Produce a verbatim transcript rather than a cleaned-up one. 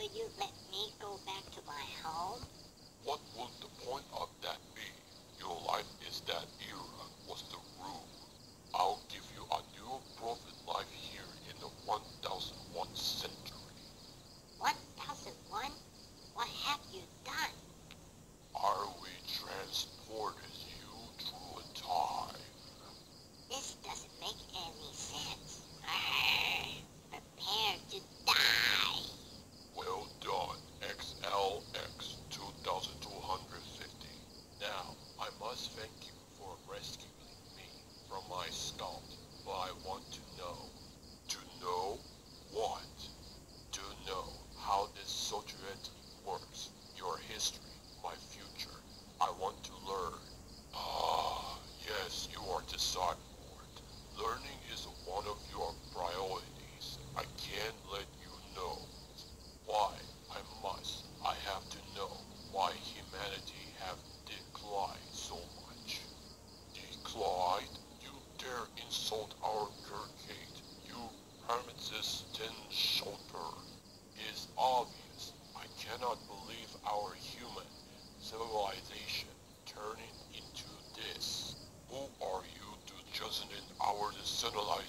Will you let me go back to my home? What would the point of that be? Your life is that era was the rule. I'll give you a new prophet life here in the one thousand one century. one thousand one? What have you done? Are we transported you through a time? This doesn't make any sense. Arr, prepare to die. Well done, X L X two thousand two hundred fifty. Now, I must thank you for rescuing me from my scalp, but I want to know. To know what? To know how this society works, your history, my future. I want to learn. Ah, yes, you are the cyborg. Learning is one of your priorities. I can't let you know. Why? I must. I have to know why humanity have declined so much. Declined? You dare insult our Gurgate, you Hermetis Tin Shoulder. It's obvious. I cannot believe our human civilization turning into this. Who are you to judge in our civilization?